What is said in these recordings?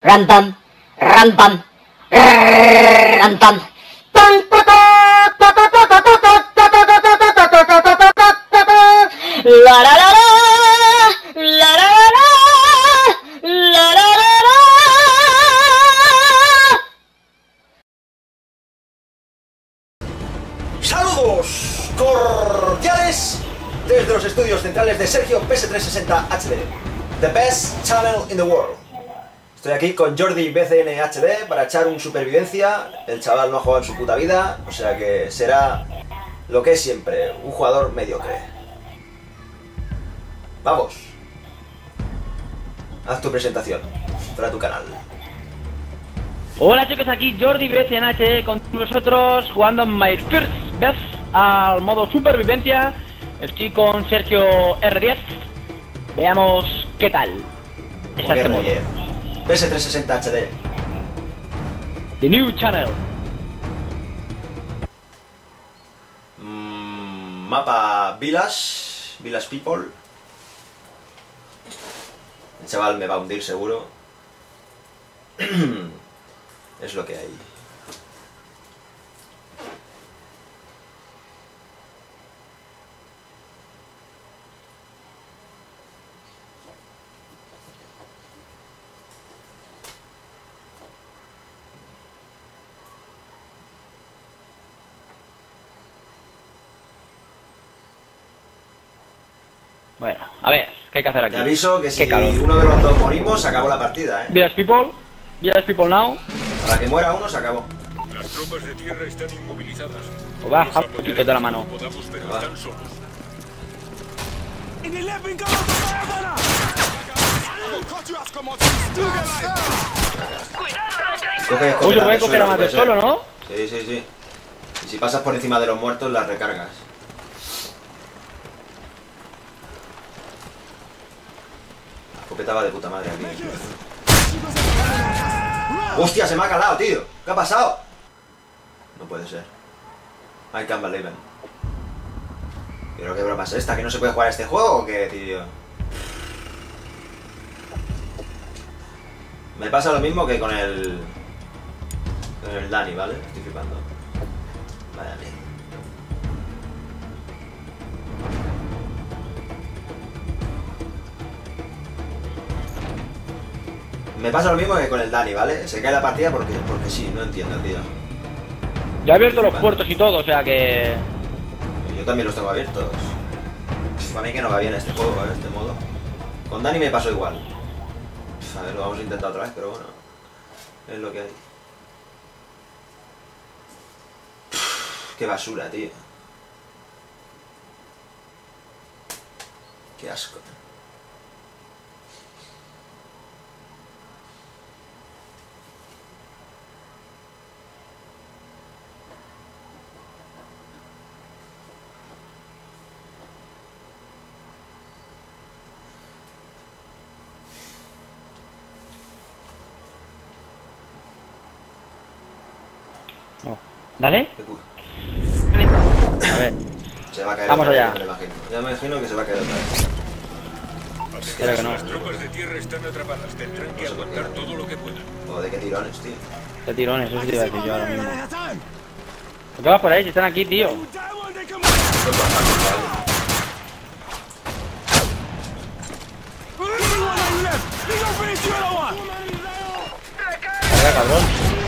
Rantam, rantam, rantam. La la la la, la la la la, la la la la. Saludos cordiales desde los estudios centrales de Sergio PS360 HD, the best channel in the world. Estoy aquí con Jordi BCN HD para echar un supervivencia. El chaval no ha jugado en su puta vida, o sea que será lo que es siempre, un jugador mediocre. Vamos. Haz tu presentación para tu canal. Hola chicos, aquí Jordi BCN HD con vosotros jugando My First Best al modo supervivencia. Estoy con Sergio R10. Veamos qué tal. Porque PS360 HD. The new channel. Mapa Village People. El chaval me va a hundir seguro. Es lo que hay. Bueno, a ver, ¿qué hay que hacer aquí? Te aviso que si calor. uno de los dos morimos, se acabó la partida, Village people now. Para que muera uno, se acabó. Las tropas de tierra están inmovilizadas. O baja un poquito de la mano. Podamos ver, Va. están solos. Coge Uy, se puede del coger suelo, a más puede de ser. solo, ¿no? Sí, sí, sí. Y si pasas por encima de los muertos, las recargas. La escopeta va de puta madre aquí. ¡Hostia, se me ha calado, tío! ¿Qué ha pasado? No puede ser. I can't believe it. ¿Pero qué broma es esta? ¿Que no se puede jugar a este juego o qué, tío? Me pasa lo mismo que con el Dani, ¿vale? Estoy flipando. Vaya mierda. Me pasa lo mismo que con el Dani, ¿vale? Se cae la partida porque sí, no entiendo, tío. Ya he abierto los puertos y todo, o sea que... Yo también los tengo abiertos. Para mí que no va bien este juego, este modo. Con Dani me pasó igual. A ver, lo vamos a intentar otra vez, pero bueno. Es lo que hay. Qué basura, tío. Qué asco. No. ¿Dale? Qué culo. A ver. Se va a caer Vamos otra vez, allá. me lo imagino. Ya me imagino que se va a caer otra vez. Espera que no. Las tropas de tierra están atrapadas. Tendrán que aguantar todo lo que puedan. Joder, qué tirones, tío. Qué tirones, eso sí te iba a decir yo ahora mismo. ¿Por qué vas por ahí si están aquí, tío? Venga, cabrón.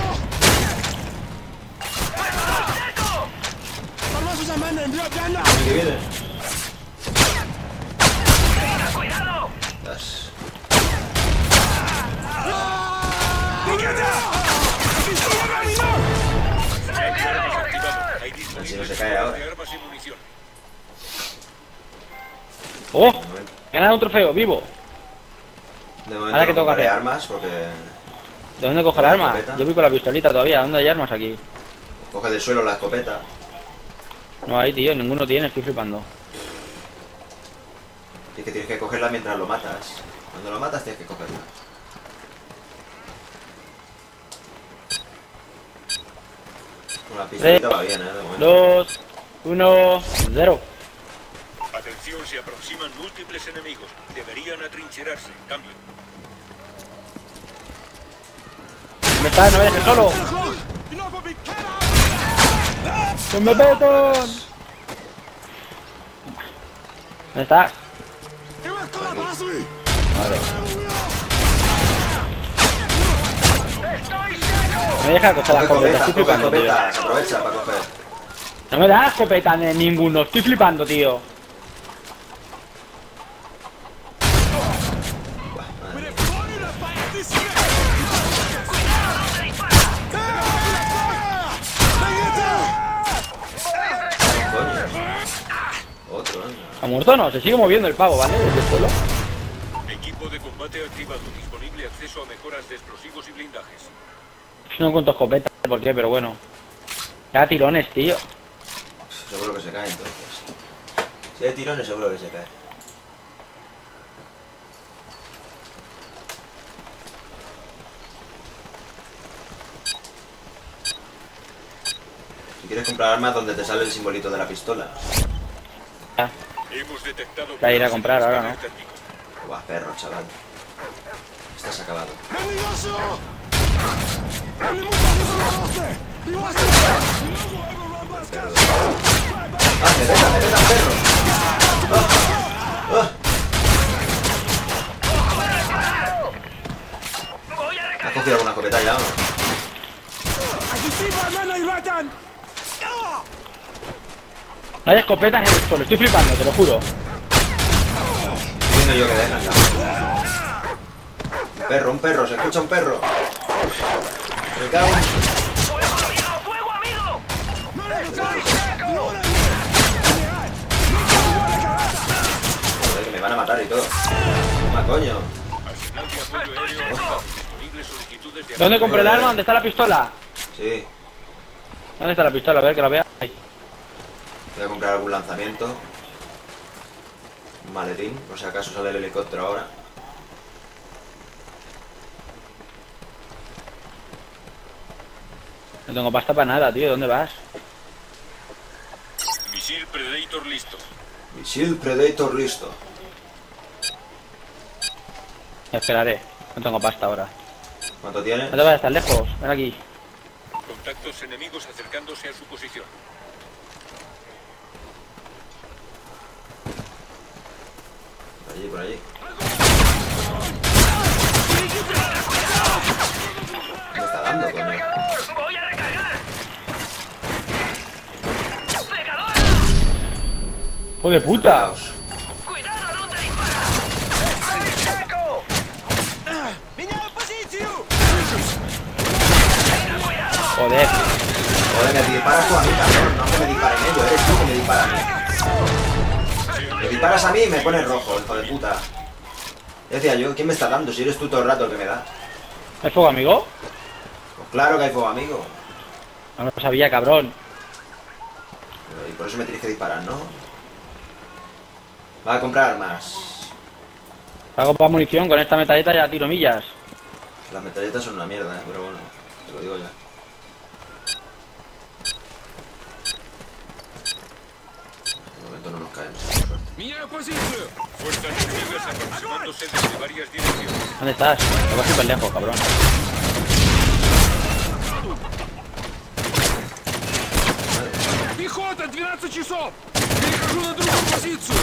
¿Qué viene? Dios. A ver si no se cae ahora. De armas y munición. ¡Oh! He ganado un trofeo, vivo. De momento Ahora, ¿qué tengo que compraré hacer? armas porque... ¿De dónde cojo el arma? escopeta. Yo voy con la pistolita todavía. ¿Dónde hay armas aquí? Coge del suelo la escopeta. No hay, tío. Ninguno tiene. Estoy flipando. Y que tienes que cogerla mientras lo matas. Cuando lo matas tienes que cogerla. Con la pistolita va bien, de momento. 2, 1, 0. Atención, se aproximan múltiples enemigos. Deberían atrincherarse. Cambio. está, no me dejes solo. ¡Que me petan! ¿Dónde estás? Vale. No me deja coger la escopeta, estoy flipando, tío. Escopeta, aprovecha para coger. No me da escopeta de ninguno, estoy flipando, tío. Otro, ¿eh? ¿Ha muerto o no? Se sigue moviendo el pavo, ¿vale? Desde el suelo. Equipo de combate activado. Disponible acceso a mejoras de explosivos y blindajes. No encuentro escopeta, ¿por qué? Pero bueno. Ya tirones, tío. Seguro que se cae entonces. Si hay tirones seguro que se cae. Si quieres comprar armas donde te sale el simbolito de la pistola. Ya. Hemos detectado. Voy a ir a comprar ahora, ¿no? Buah, perro, chaval. Estás acabado. ¡Ah, me peta, perro! ¡Ah! ¿Has cogido alguna escopeta ya o no? No hay escopetas en el suelo, estoy flipando, te lo juro. Viendo yo que dejan ya. Un perro, se escucha un perro. Me cago en... Joder, que me van a matar y todo. Toma, coño. ¿Dónde compré el arma? ¿Dónde está la pistola? Sí, ¿Dónde está la pistola? A ver, que la vea. Ahí. voy a comprar algún lanzamiento. Un maletín, por si acaso sale el helicóptero ahora. No tengo pasta para nada, tío. ¿Dónde vas? Misil Predator listo. Misil Predator listo. Esperaré. No tengo pasta ahora. ¿Cuánto tienes? No te vayas tan lejos. Ven aquí. Contactos enemigos acercándose a su posición. Por allí. ¿Qué me está dando, coño? ¡Voy a recargar! ¡Hijo de puta! Caos. ¡Cuidado, no te dispara! ¡Estoy seco! Joder. Joder, me disparas tú a mí, cabrón. No que me disparen ellos, eres tú que me disparas a mí. Me disparas a mí y me pones rojo, hijo de puta. Yo decía yo, ¿quién me está dando? Si eres tú todo el rato el que me da. ¿Hay fuego, amigo? Pues claro que hay fuego, amigo. No lo sabía, cabrón. Y por eso me tienes que disparar, ¿no? Va a comprar armas. Pago para munición, con esta metralleta ya tiro millas. Las metralletas son una mierda, pero bueno, te lo digo ya. De momento no nos caemos, por suerte. ¡Меняю позицию! Fuerzas enemigas aproximándose desde varias direcciones. ¿Dónde estás? Te vas súper lejos, cabrón. Пехота, 12 часов! Перехожу на другую позицию!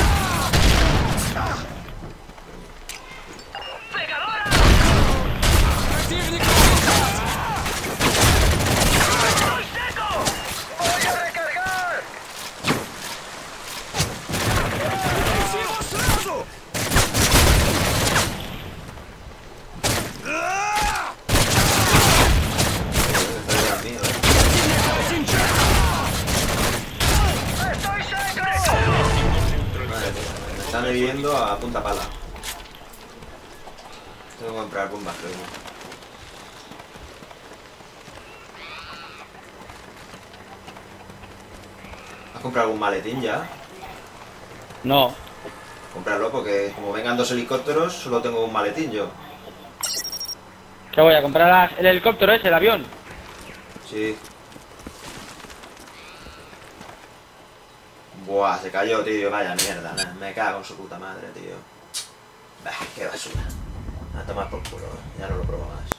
Противник! ¡Estoy seco! ¡Voy a recargar! Всего сразу! ¡Estoy seco! Me están hiriendo a punta pala. Tengo que comprar bombas, creo. ¿Has comprado algún maletín ya? No. Comprarlo porque como vengan dos helicópteros solo tengo un maletín yo. ¿Qué voy a comprar? El helicóptero ese, el avión. Sí. Buah, se cayó, tío. Vaya mierda, me cago en su puta madre, tío. Bah, qué basura. A tomar por culo, ya no lo pruebo más.